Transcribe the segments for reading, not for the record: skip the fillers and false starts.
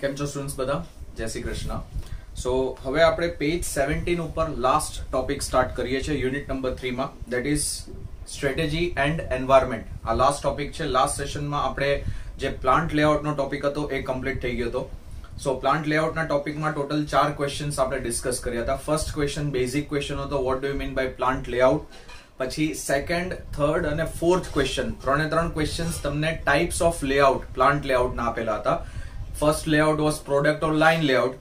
કેમ છો સ્ટુડન્ટ્સ બધા? જય શ્રી કૃષ્ણ. સો હવે આપણે પેજ 17 ઉપર લાસ્ટ ટોપિક સ્ટાર્ટ કરીએ છીએ યુનિટ નંબર 3 માં, that is strategy and environment. આ લાસ્ટ ટોપિક છે. લાસ્ટ સેશનમાં આપણે જે પ્લાન્ટ લેઆઉટનો ટોપિક હતો એ કમ્પ્લીટ થઈ ગયો હતો. સો પ્લાન્ટ લેઆઉટના ટોપિકમાં ટોટલ 4 ક્વેશ્ચન્સ આપણે ડિસ્કસ કર્યા હતા. ફર્સ્ટ ક્વેશ્ચન બેઝિક ક્વેશ્ચન હતો, what do you mean by plant layout. પછી સેકન્ડ, થર્ડ અને ફોર્થ ક્વેશ્ચન, ત્રણ ક્વેશ્ચન્સ તમને ટાઈપ્સ ઓફ લેઆઉટ પ્લાન્ટ લેઆઉટના આપેલા હતા. First layout was product or line layout.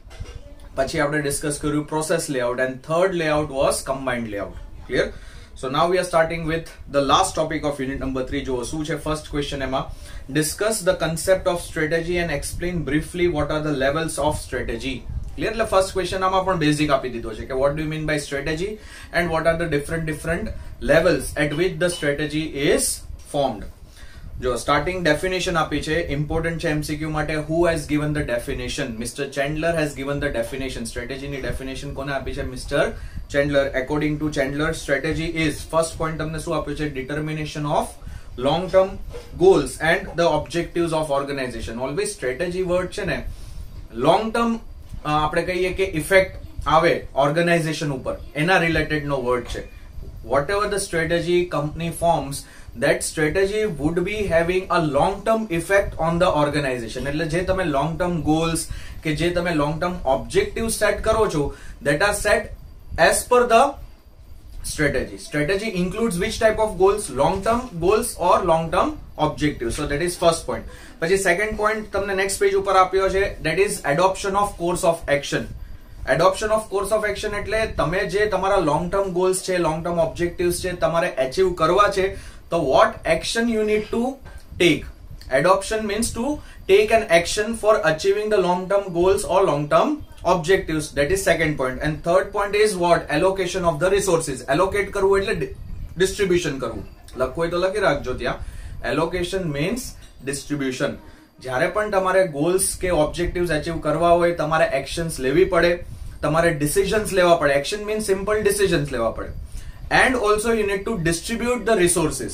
પછી આપણે ડિસ્કસ કર્યું process layout and third layout was combined layout. Clear? So now we are starting with the last topic of unit number 3. જો શું છે first question, એમાં discuss the concept of strategy and explain briefly what are the levels of strategy. Clear? એટલે first question આમાં પણ basic આપી દીધો છે કે what do you mean by strategy and what are the different levels at which the strategy is formed. જો starting definition આપી છે, ઇમ્પોર્ટન્ટ છે એમસીક્યુ માટે. Who has given the definition? Mister Chandler has given the definition. સ્ટ્રેટેજીની definition કોને આપી છે? Mister Chandler. According to Chandler, strategy is, first point તમને શું આપ્યું છે? Determination of long term goals and the objectives of organisation. Always strategy word છે ને, લોંગ ટર્મ આપણે કહીએ કે ઇફેક્ટ આવે ઓર્ગેનાઇઝેશન ઉપર, એના રિલેટેડ નો વર્ડ છે. whatever the strategy company forms, that strategy would be having a long term effect on the organization. એટલે જે તમે long term goals કે જે તમે long term objectives set કરો છો, that are set as per the strategy. Strategy includes which type of goals? Long term goals or long term objectives. So that is first point. પછી second point તમને next page ઉપર આપ્યો છે, that is adoption of course of action. Adoption of course of action એટલે તમે જે તમારા long term goals છે, લોંગ ટર્મ ઓબ્જેક્ટિવ્સ છે, તમારે અચીવ કરવા છે, તો what action you need to take. Adoption means to take an action for achieving the long term goals or long term objectives. That is second point. And third point is what? Allocation of the resources. Allocate કરવું એટલે distribution કરવું. લખવું હોય તો લખી રાખજો ત્યાં. Allocation means distribution. જ્યારે પણ તમારે ગોલ્સ કે ઓબ્જેક્ટિવ્સ અચીવ કરવા હોય, તમારે એક્શન્સ લેવી પડે, તમારે ડિસિઝન્સ લેવા પડે. એક્શન મીન્સ સિમ્પલ ડિસિઝન્સ લેવા પડે. And also you need to distribute the resources.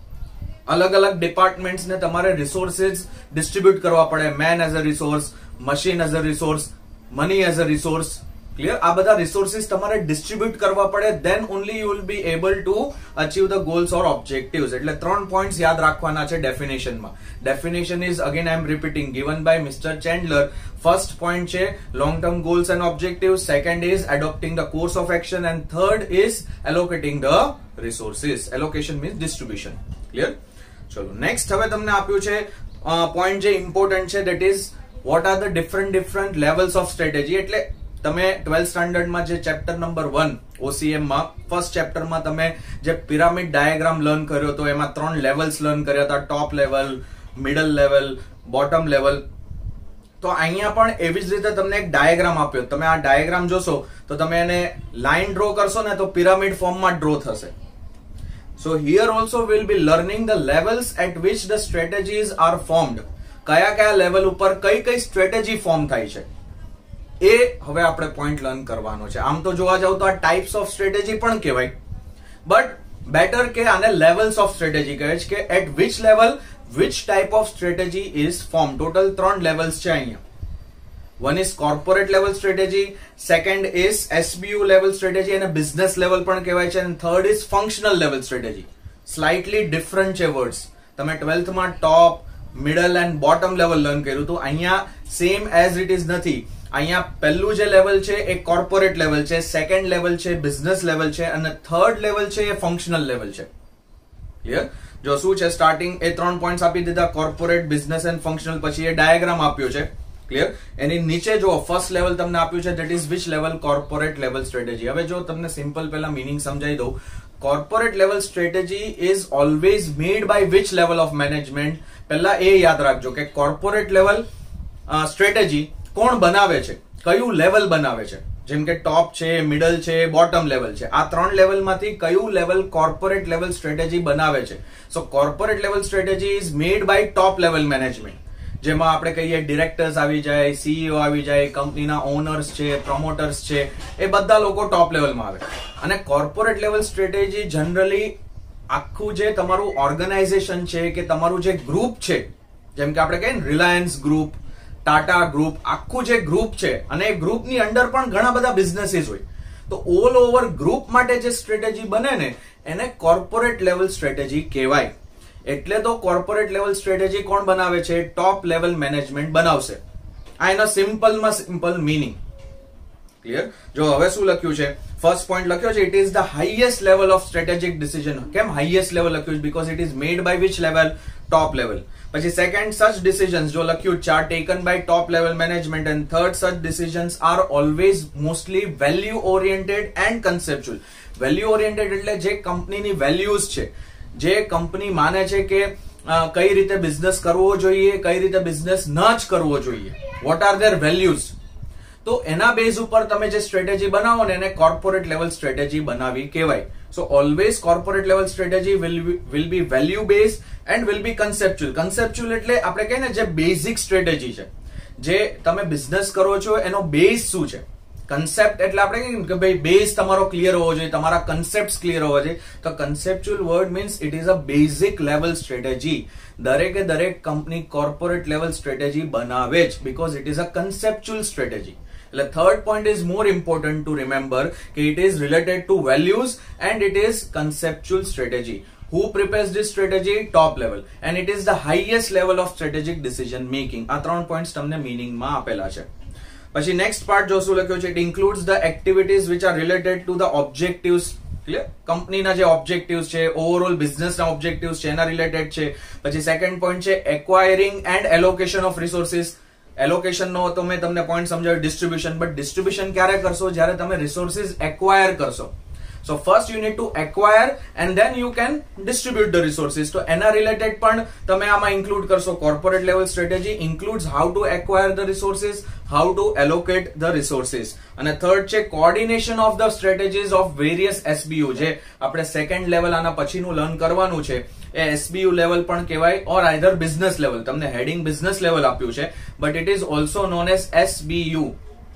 અલગ અલગ ડિપાર્ટમેન્ટ્સ ને તમારે રિસોર્સિસ ડિસ્ટ્રીબ્યુટ કરવા પડે. Man as a resource, machine as a resource, money as a resource. Clear? આ બધા રિસોર્સિસ તમારે ડિસ્ટ્રીબ્યુટ કરવા પડે. Then only you will be able to achieve the goals or objectives. એટલે 3 પોઈન્ટ્સ યાદ રાખવાના છે ડેફિનેશનમાં. Definition is, again I am repeating, given by mister Chandler. First point છે long term goals and objectives. Second is adopting the course of action and third is allocating the resources. Allocation means distribution. Clear? ચલો next હવે તમને આપ્યું છે point જે important છે, that is what are the different levels of strategy. એટલે તમે 12th સ્ટાન્ડર્ડમાં જે ચેપ્ટર નંબર 1 OCM માં ફર્સ્ટ ચેપ્ટરમાં તમે જે પિરામિડ ડાયાગ્રામ લર્ન કર્યો હતો, એમાં 3 લેવલ્સ લર્ન કર્યા હતા, top level, middle level, bottom level. તો અહીંયા પણ એવી જ રીતે તમને એક ડાયાગ્રામ આપ્યો. તમે આ ડાયાગ્રામ જોશો તો તમે એને લાઈન ડ્રો કરશો ને તો પિરામિડ ફોર્મમાં ડ્રો થશે. So here also will be learning the levels at which the strategies are formed. કયા લેવલ ઉપર કઈ સ્ટ્રેટેજી ફોર્મ થાય છે એ હવે આપણે પોઈન્ટ લર્ન કરવાનો છે. આમ તો જોવા જાવ તો આ ટાઈપ્સ ઓફ સ્ટ્રેટેજી પણ કહેવાય, બટ બેટર કે આને લેવલ્સ ઓફ સ્ટ્રેટેજી કહે છે કે at which level which type of strategy is form. Total 3 levels છે અહીંયા. One is corporate level strategy, second is SBU level strategy, અને બિઝનેસ લેવલ પણ કહેવાય છે, અને third is functional level strategy. Slightly different છે વર્ડ્સ. તમે 12th માં top, middle and bottom level learn કર્યું હતું. અહીંયા સેમ એઝ ઇટ ઇઝ નથી. અહીંયા પહેલું જે લેવલ છે એ કોર્પોરેટ લેવલ છે, સેકન્ડ લેવલ છે બિઝનેસ લેવલ છે, અને થર્ડ લેવલ છે એ ફંક્શનલ લેવલ છે. ક્લિયર? જો શું છે સ્ટાર્ટિંગ એ 3 પોઈન્ટ્સ આપી દીધા, કોર્પોરેટ, બિઝનેસ એન્ડ ફંક્શનલ. પછી એ ડાયાગ્રામ આપ્યો છે. ક્લિયર? એની નીચે જો ફર્સ્ટ લેવલ તમને આપ્યું છે, that is which level? Corporate level strategy. હવે જો તમને સિમ્પલ પહેલા મિનિંગ સમજાવી દઉં. Corporate level strategy is always made by which level of management. પહેલા એ યાદ રાખજો કે કોર્પોરેટ લેવલ સ્ટ્રેટેજી કોણ બનાવે છે, કયું લેવલ બનાવે છે. જેમ કે ટોપ છે, મિડલ છે, બોટમ લેવલ છે. આ 3 લેવલમાંથી કયું લેવલ કોર્પોરેટ લેવલ સ્ટ્રેટેજી બનાવે છે? So corporate level strategy is made by top level management. જેમાં આપણે કહીએ ડિરેક્ટર્સ આવી જાય, CEO આવી જાય, કંપનીના ઓનર્સ છે, પ્રમોટર્સ છે, એ બધા લોકો ટોપ લેવલમાં આવે. અને કોર્પોરેટ લેવલ સ્ટ્રેટેજી જનરલી આખું જે તમારું ઓર્ગેનાઇઝેશન છે કે તમારું જે ગ્રુપ છે, જેમ કે આપણે કહીએ રિલાયન્સ ગ્રુપ, ટાટા ગ્રુપ, આખું જે ગ્રુપ છે અને એ ગ્રુપની અંડર પણ ઘણા બધા બિઝનેસીસ હોય, તો ઓલ ઓવર ગ્રુપ માટે જે સ્ટ્રેટેજી બને ને એને કોર્પોરેટ લેવલ સ્ટ્રેટેજી કહેવાય. એટલે તો કોર્પોરેટ લેવલ સ્ટ્રેટેજી કોણ બનાવે છે? ટોપ લેવલ મેનેજમેન્ટ બનાવશે. આ એનો સિમ્પલમાં સિમ્પલ મીનિંગ. ક્લિયર? જો હવે શું લખ્યું છે, ફર્સ્ટ પોઈન્ટ લખ્યો છે, it is the highest level of strategic decision. કેમ હાઈએસ્ટ લેવલ લખ્યું છે? Because it is made by which level? Top level. પછી સેકન્ડ, સચ ડિસિઝન્સ જો લખ્યું છે, are taken by top level management. And third, such decisions are always mostly value oriented and conceptual. Value oriented એટલે જે કંપનીની values છે, જે company માને છે કે કઈ રીતે બિઝનેસ કરવો જોઈએ, કઈ રીતે બિઝનેસ ન જ કરવો જોઈએ, વોટ આર ધેર વેલ્યુઝ. તો એના બેઝ ઉપર તમે જે સ્ટ્રેટેજી બનાવો ને એને કોર્પોરેટ લેવલ સ્ટ્રેટેજી બનાવી કહેવાય. So always corporate level strategy will be value base and will be conceptual. Conceptual એટલે આપણે કહીએ ને જે બેઝિક સ્ટ્રેટેજી છે, જે તમે બિઝનેસ કરો છો એનો બેઝ શું છે. કન્સેપ્ટ એટલે આપણે કહીએ કે ભાઈ બેઝ તમારો ક્લિયર હોવો જોઈએ, તમારા કન્સેપ્ટ ક્લિયર હોવા જોઈએ. તો conceptual word means it is a basic level strategy. દરેકે દરેક કંપની કોર્પોરેટ લેવલ સ્ટ્રેટેજી બનાવે જ, because it is a conceptual strategy. એટલે third point is more important to remember કે it is related to values and it is conceptual strategy. Who prepares this strategy? Top level. And it is the highest level of strategic decision making. આ 3 points તમને મીનિંગમાં આપેલા છે. પછી next part જો શું લખ્યું છે, it includes the activities which are related to the objectives. Clear? કંપનીના જે ઓબ્જેક્ટિવ્સ છે, ઓવરઓલ બિઝનેસના ઓબ્જેક્ટિવ્સ છે, એના રિલેટેડ છે. પછી સેકન્ડ પોઈન્ટ છે acquiring and allocation of resources. Allocation નો તો મેં તમને પોઈન્ટ સમજાવ્યો, ડિસ્ટ્રીબ્યુશન. બટ ડિસ્ટ્રીબ્યુશન ક્યારે કરશો? જ્યારે તમે રિસોર્સિસ એક્વાયર કરશો. So first you need to acquire and then you can distribute the resources. તો એના રિલેટેડ પણ તમે આમાં ઇન્ક્લુડ કરશો. Corporate level strategy includes how to acquire the resources, how to allocate the resources. અને third છે coordination of the strategies of various SBU. જે આપણે સેકન્ડ લેવલ આના પછીનું લર્ન કરવાનું છે એ SBU લેવલ પણ કહેવાય, ઓર આઈધર બિઝનેસ લેવલ. તમને હેડિંગ બિઝનેસ લેવલ આપ્યું છે, but it is also known as SBU.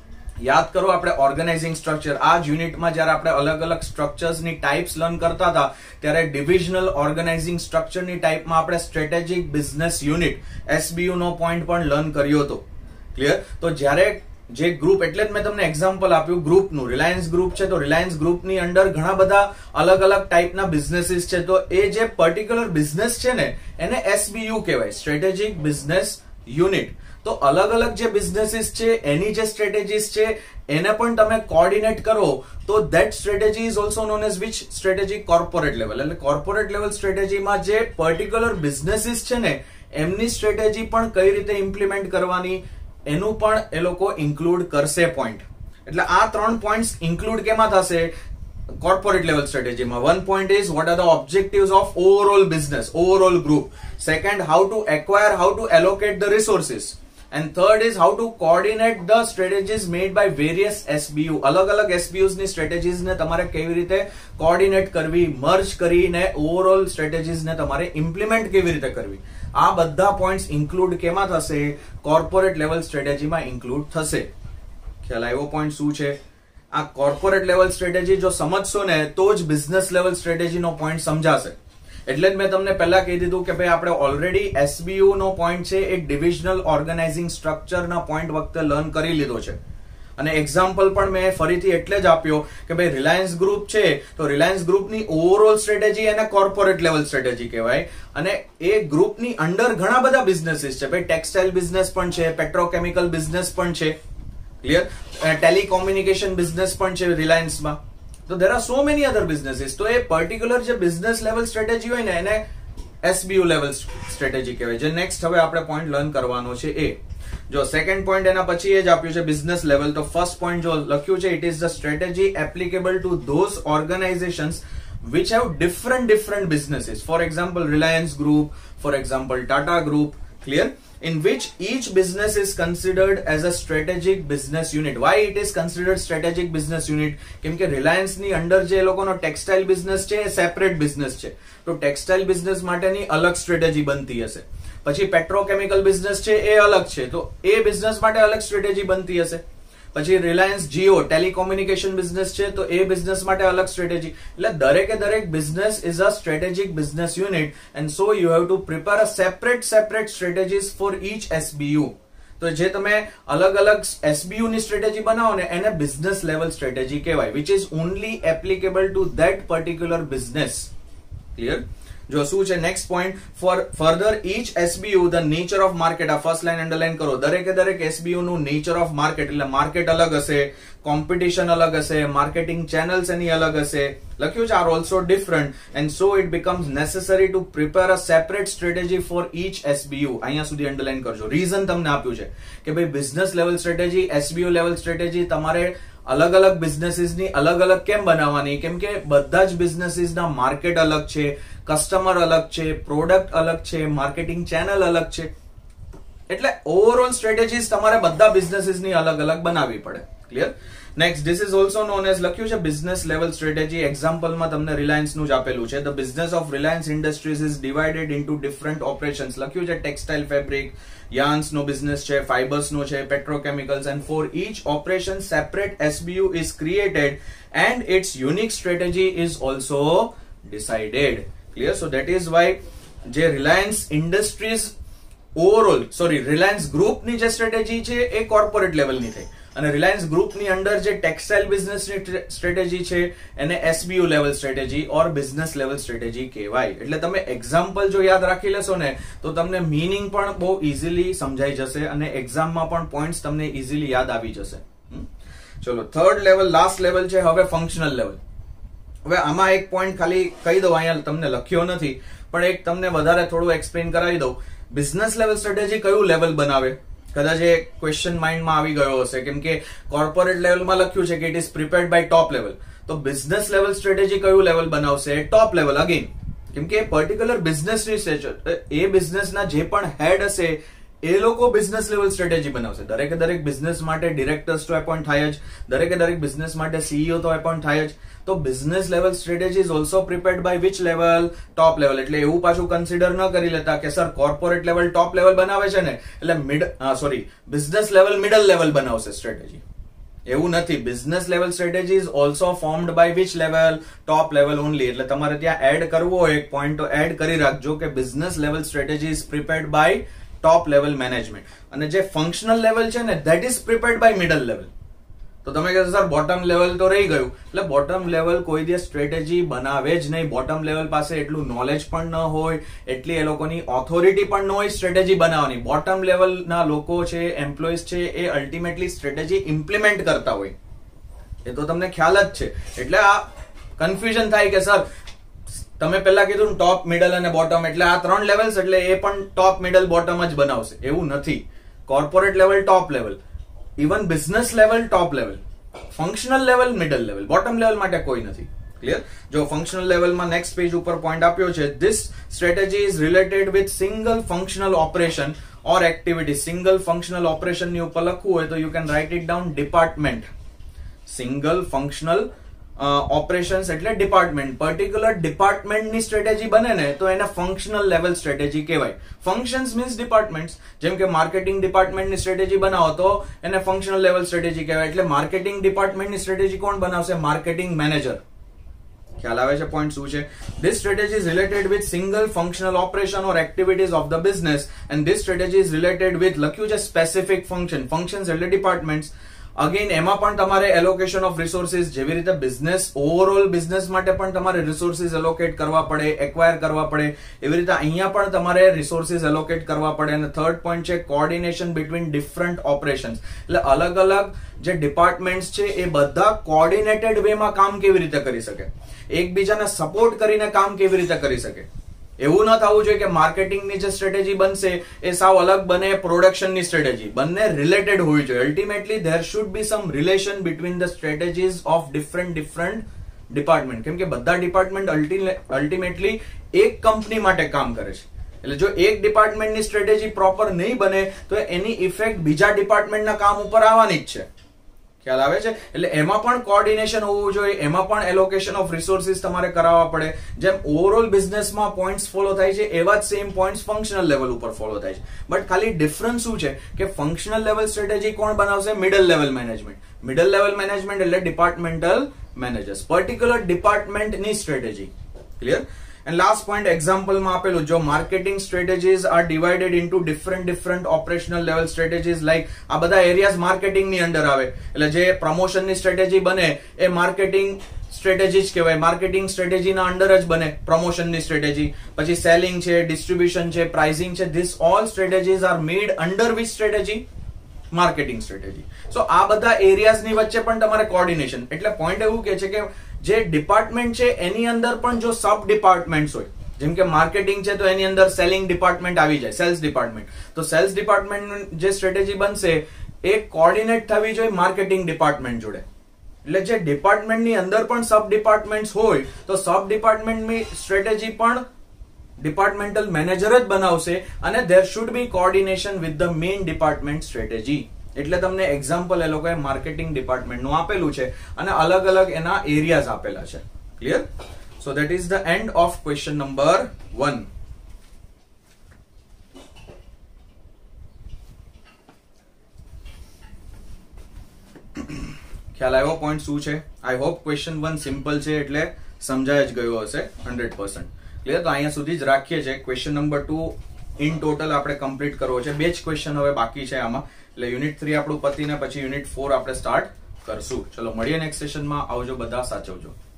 યાદ કરો આપણે ઓર્ગેનાઇઝિંગ સ્ટ્રક્ચર, આ જ યુનિટમાં જયારે આપણે અલગ અલગ સ્ટ્રક્ચર્સની ટાઈપ્સ લર્ન કરતા હતા ત્યારે ડિવિઝનલ ઓર્ગેનાઇઝિંગ સ્ટ્રક્ચરની ટાઈપમાં આપણે સ્ટ્રેટેજિક બિઝનેસ યુનિટ SBU નો પોઈન્ટ પણ લર્ન કર્યો હતો. ક્લિયર? તો જ્યારે જે ગ્રુપ, એટલે જ મેં તમને એક્ઝામ્પલ આપ્યું ગ્રુપનું. રિલાયન્સ ગ્રુપ છે તો રિલાયન્સ ગ્રુપની અંડર ઘણા બધા અલગ અલગ ટાઈપના બિઝનેસીસ છે. તો એ જે પર્ટિક્યુલર બિઝનેસ છે ને એને SBU કહેવાય, સ્ટ્રેટેજિક બિઝનેસ યુનિટ. તો અલગ અલગ જે બિઝનેસીસ છે એની જે સ્ટ્રેટેજીસ છે એને પણ તમે કોર્ડિનેટ કરો તો that strategy is also known as which strategy? Corporate level. એટલે કોર્પોરેટ લેવલ સ્ટ્રેટેજીમાં જે પર્ટિક્યુલર બિઝનેસીસ છે ને એમની સ્ટ્રેટેજી પણ કઈ રીતે ઇમ્પ્લિમેન્ટ કરવાની એનું પણ એ લોકો ઇન્ક્લુડ કરશે પોઈન્ટ. એટલે આ 3 પોઈન્ટ્સ ઇન્ક્લુડ કેમાં થશે? corporate level strategy. One point is what are the objectives of overall business, overall group. Second, how to acquire, how to allocate the resources. And third is how to coordinate the strategies made by various SBU. અલગ-અલગ SBUs ની strategies ને તમારે કેવી રીતે coordinate કરવી, merge કરીને overall strategies ને તમારે implement કેવી રીતે કરવી. આ બધા points include કેમાં થશે? corporate level strategy માં include થશે. ખ્યાલ આવ્યો point શું છે? આ corporate level strategy જો સમજશો ને તો જ business level strategy નો point સમજાશે. એટલે જ મેં તમને પહેલા કહી દીધું કે ભાઈ આપણે ઓલરેડી SBU નો પોઈન્ટ છે એ ડિવિઝનલ ઓર્ગેનાઇઝિંગ સ્ટ્રક્ચર ના પોઈન્ટ વખતે લર્ન કરી લીધો છે. અને એક્ઝામ્પલ પણ મેં ફરીથી એટલે જ આપ્યો કે ભાઈ રિલાયન્સ ગ્રુપ છે તો રિલાયન્સ ગ્રુપની ઓવરઓલ સ્ટ્રેટેજી એને કોર્પોરેટ લેવલ સ્ટ્રેટેજી કહેવાય. અને એ ગ્રુપની અંડર ઘણા બધા બિઝનેસીસ છે. ભાઈ ટેક્સટાઇલ બિઝનેસ પણ છે, પેટ્રોકેમિકલ બિઝનેસ પણ છે, ક્લિયર, ટેલિકોમ્યુનિકેશન બિઝનેસ પણ છે રિલાયન્સમાં. તો there are so many other businesses. તો એ પર્ટિક્યુલર જે બિઝનેસ લેવલ સ્ટ્રેટેજી હોય ને એને SBU લેવલ સ્ટ્રેટેજી કહેવાય. જે નેક્સ્ટ હવે આપણે પોઈન્ટ લર્ન કરવાનો છે એ જો સેકન્ડ પોઈન્ટ એના પછી એ જ આપ્યું છે બિઝનેસ લેવલ. તો ફર્સ્ટ પોઈન્ટ જો લખ્યું છે it is the strategy applicable to those organizations which have different businesses. For example, Reliance Group, for example, Tata Group, clear? In which each business is considered as a strategic business unit. Why it is considered strategic business unit? કેમ કે Reliance ની under જે લોકોનો textile business છે એ separate business છે. તો textile business માટેની અલગ સ્ટ્રેટેજી બનતી હશે. પછી પેટ્રોકેમિકલ બિઝનેસ છે એ અલગ છે તો એ બિઝનેસ માટે અલગ સ્ટ્રેટેજી બનતી હશે. પછી રિલાયન્સ જીઓ ટેલિકોમ્યુનિકેશન બિઝનેસ છે તો એ બિઝનેસ માટે અલગ સ્ટ્રેટેજી. એટલે દરેકે દરેક business is a strategic business unit and so you have to prepare a separate strategies for each SBU. તો જે તમે અલગ અલગ SBU ની સ્ટ્રેટેજી બનાવો ને એને બિઝનેસ લેવલ સ્ટ્રેટેજી કહેવાય, which is only applicable to that particular business. Clear? જો શું છે next point, for further each SBU the nature of market. આ ફર્સ્ટ લાઈન અંડરલાઈન કરો. દરેક SBU નું નેચર ઓફ માર્કેટ એટલે માર્કેટ અલગ હશે, કોમ્પિટિશન અલગ હશે, માર્કેટિંગ ચેનલ્સ એની અલગ હશે. લખ્યું છે are also different and so it becomes necessary to prepare a separate strategy for each SBU. અહીંયા સુધી અંડરલાઈન કરજો. રીઝન તમને આપ્યું છે કે ભાઈ business level strategy, SBU level strategy તમારે અલગ અલગ બિઝનેસીસ ની અલગ અલગ કેમ બનાવવાની? કેમ કે બધા જ બિઝનેસીસ ના માર્કેટ અલગ છે, કસ્ટમર અલગ છે, પ્રોડક્ટ અલગ છે, માર્કેટિંગ ચેનલ અલગ છે. એટલે ઓવરઓલ સ્ટ્રેટેજીસ તમારે બધા બિઝનેસીસ ની અલગ અલગ બનાવવી પડે. Clear? Next, this is also known as, લખ્યું છે બિઝનેસ લેવલ સ્ટ્રેટેજી. એક્ઝામ્પલમાં તમને રિલાયન્સ નું જ આપેલું છે. The business of Reliance Industries is divided into different operations. લખ્યું છે ટેક્સટાઇલ, ફેબ્રિક, yarns નો બિઝનેસ છે, ફાઇબર્સ નો છે, petrochemicals, and for each operation separate SBU is created and its unique strategy is also decided. Clear? So that is why જે Reliance Industries Reliance group ની જે strategy છે એ corporate level ની થઈ, અને રિલાયન્સ ગ્રુપ ની અંડર જે ટેક્સટાઇલ બિઝનેસ ની સ્ટ્રેટેજી છે એને SBU level strategy or business level strategy કહેવાય. એટલે તમે એક્ઝામ્પલ જો યાદ રાખી લેશો ને તો તમને મીનિંગ પણ બહુ ઇઝીલી સમજાઈ જશે અને એક્ઝામમાં પણ પોઈન્ટ્સ તમને ઇઝીલી યાદ આવી જશે. ચલો, થર્ડ લેવલ, લાસ્ટ લેવલ છે હવે ફંક્શનલ લેવલ. હવે આમાં એક પોઈન્ટ ખાલી કહી દઉં, અહીંયા તમને લખ્યો નથી પણ એક તમને વધારે થોડું એક્સપ્લેન કરાવી દઉં. બિઝનેસ લેવલ સ્ટ્રેટેજી કયું લેવલ બનાવે? કદાચ એ ક્વેશ્ચન માઇન્ડમાં આવી ગયો હશે, કેમ કે કોર્પોરેટ લેવલમાં લખ્યું છે કે it is prepared by top level. તો બિઝનેસ લેવલ સ્ટ્રેટેજી કયું લેવલ બનાવશે? Top level. અગેન કેમ કે પર્ટિક્યુલર બિઝનેસની એ બિઝનેસના જે પણ હેડ હશે એ લોકો બિઝનેસ લેવલ સ્ટ્રેટેજી બનાવશે. દરેક બિઝનેસ માટે ડિરેક્ટર્સ તો એપોઇન્ટ થાય જ, દરેક બિઝનેસ માટે CEO તો એપોઇન્ટ થાય જ. તો business level strategy is also prepared by which level? Top level. એટલે એવું પાછું કન્સિડર ન કરી લેતા કે sir corporate level top level બનાવે છે ને એટલે બિઝનેસ લેવલ મિડલ લેવલ બનાવશે સ્ટ્રેટેજી. એવું નથી. Business level strategy is also formed by which level? Top level only. એટલે તમારે ત્યાં એડ કરવો હોય એક પોઈન્ટ તો એડ કરી રાખજો કે business level strategy is prepared by top level management, અને જે ફંક્શનલ લેવલ છે ને that is prepared by middle level. તો તમે કહેશો સર બોટમ લેવલ તો રહી ગયું. એટલે બોટમ લેવલ કોઈ દિવસ સ્ટ્રેટેજી બનાવે જ નહીં. બોટમ લેવલ પાસે એટલું નોલેજ પણ ન હોય, એટલી એ લોકોની ઓથોરિટી પણ ન હોય સ્ટ્રેટેજી બનાવવાની. બોટમ લેવલના લોકો છે, એમ્પ્લોઈઝ છે, એ અલ્ટિમેટલી સ્ટ્રેટેજી ઇમ્પ્લિમેન્ટ કરતા હોય. એ તો તમને ખ્યાલ જ છે. એટલે આ કન્ફ્યુઝન થાય કે સર તમે પહેલા કીધું ટોપ, મિડલ અને બોટમ, એટલે આ 3 લેવલ્સ, એટલે એ પણ ટોપ, મિડલ, બોટમ જ બનાવશે. એવું નથી. Corporate level top level, even business level top level, functional level middle level, bottom level માટે કોઈ નથી. ક્લિયર? જો ફંક્શનલ લેવલમાં નેક્સ્ટ પેજ ઉપર પોઈન્ટ આપ્યો છે, this strategy is related with single functional operation or activity. Single functional operation ની ઉપર લખવું હોય તો you can write it down department. Single functional operations એટલે ડિપાર્ટમેન્ટ. પર્ટિક્યુલર ડિપાર્ટમેન્ટની સ્ટ્રેટેજી બને ને તો એને ફંક્શનલ લેવલ સ્ટ્રેટેજી કહેવાય. Functions means departments. જેમ કે માર્કેટિંગ ડિપાર્ટમેન્ટની સ્ટ્રેટેજી બનાવો તો એને ફંક્શનલ લેવલ સ્ટ્રેટેજી કહેવાય. એટલે માર્કેટિંગ ડિપાર્ટમેન્ટની સ્ટ્રેટેજી કોણ બનાવશે? Marketing manager. ખ્યાલ આવે છે પોઈન્ટ શું છે? This strategy is related with single functional operation or activities of the business, and this strategy is related with, લખ્યું છે specific function. Functions એટલે departments. અગેન એમાં પણ તમારે એલોકેશન ઓફ રિસોર્સિસ, જેવી રીતે બિઝનેસ ઓવરઓલ બિઝનેસ માટે પણ તમારે રિસોર્સિસ એલોકેટ કરવા પડે, એક્વાયર કરવા પડે, એવી રીતે અહીંયા પણ તમારે રિસોર્સિસ એલોકેટ કરવા પડે. અને થર્ડ પોઈન્ટ છે કોઓર્ડિનેશન બિટવીન ડિફરન્ટ ઓપરેશન્સ. એટલે અલગ અલગ જે ડિપાર્ટમેન્ટ્સ છે એ બધા કોઓર્ડિનેટેડ વેમાં કામ કેવી રીતે કરી શકે, એકબીજાને સપોર્ટ કરીને કામ કેવી રીતે કરી શકે. એવું ન થવું જોઈએ કે માર્કેટિંગની જે સ્ટ્રેટેજી બનશે એ સાવ અલગ બને પ્રોડક્શનની સ્ટ્રેટેજી. બંને રિલેટેડ હોવી જોઈએ. Ultimately there should be some relation between the strategies of different department. કેમ કે બધા ડિપાર્ટમેન્ટ અલ્ટિમેટલી એક કંપની માટે કામ કરે છે. એટલે જો એક ડિપાર્ટમેન્ટની સ્ટ્રેટેજી પ્રોપર નહીં બને તો એની ઇફેક્ટ બીજા ડિપાર્ટમેન્ટના કામ ઉપર આવવાની જ છે. ખ્યાલ આવે છે? એટલે એમાં પણ કોઓર્ડિનેશન હોવું જોઈએ, એમાં પણ એલોકેશન ઓફ રિસોર્સિસ તમારે કરાવવા પડે. જેમ ઓવરઓલ બિઝનેસમાં પોઈન્ટ્સ ફોલો થાય છે એવા જ સેમ પોઈન્ટ્સ ફંક્શનલ લેવલ ઉપર ફોલો થાય છે. બટ ખાલી ડિફરન્સ શું છે કે ફંક્શનલ લેવલ સ્ટ્રેટેજી કોણ બનાવશે? Middle level management. Middle level management એટલે ડિપાર્ટમેન્ટલ મેનેજર્સ, પર્ટિક્યુલર ડિપાર્ટમેન્ટની strategy. Clear? And last point એક્ઝામ્પલમાં આપેલું, જો marketing strategies are divided into different operational level strategies, like આ બધા એરિયાઝ માર્કેટિંગની અંડર આવે, એટલે જે પ્રમોશનની સ્ટ્રેટેજી બને એ માર્કેટિંગ સ્ટ્રેટેજી જ કહેવાય. માર્કેટિંગ સ્ટ્રેટેજીના અંડર જ બને પ્રમોશનની સ્ટ્રેટેજી. પછી સેલિંગ છે, ડિસ્ટ્રીબ્યુશન છે, પ્રાઇસિંગ છે, this all strategies are made under which strategy? Marketing strategy. So આ બધા એરિયાઝની વચ્ચે પણ તમારે કોર્ડિનેશન, એટલે પોઈન્ટ એવું કે છે કે જે ડિપાર્ટમેન્ટ છે એની અંદર પણ જો સબ ડિપાર્ટમેન્ટ્સ હોય, જેમ કે માર્કેટિંગ છે તો એની અંદર સેલિંગ ડિપાર્ટમેન્ટ આવી જાય, સેલ્સ ડિપાર્ટમેન્ટ, તો સેલ્સ ડિપાર્ટમેન્ટ જે સ્ટ્રેટેજી બનશે એ કોર્ડિનેટ થવી જોઈએ માર્કેટિંગ ડિપાર્ટમેન્ટ જોડે. એટલે જે ડિપાર્ટમેન્ટની અંદર પણ સબ ડિપાર્ટમેન્ટ્સ હોય તો સબ ડિપાર્ટમેન્ટની સ્ટ્રેટેજી પણ ડિપાર્ટમેન્ટલ મેનેજર જ બનાવશે અને there should be coordination with the main department strategy. એટલે તમને એક્ઝામ્પલ એ લોકોએ માર્કેટિંગ ડિપાર્ટમેન્ટનું આપેલું છે અને અલગ અલગ એના એરિયાઝ આપેલા છે. Clear? So that is the end of question number 1. ખ્યાલ આવ્યો પોઈન્ટ શું છે? આઈ હોપ ક્વેશ્ચન 1 સિમ્પલ છે એટલે સમજાય જ ગયો હશે 100%. ક્લિયર? તો અહીંયા સુધી જ રાખીએ છીએ. ક્વેશ્ચન નંબર 2 ઇન ટોટલ આપણે કમ્પ્લીટ કરવો છે. 2 જ ક્વેશ્ચન હવે બાકી છે આમાં, એટલે યુનિટ 3 આપણું પતીને પછી યુનિટ 4 આપણે સ્ટાર્ટ કરશું. ચલો મળીએ નેક્સ્ટ સેશનમાં. આવજો બધા, સાચવજો.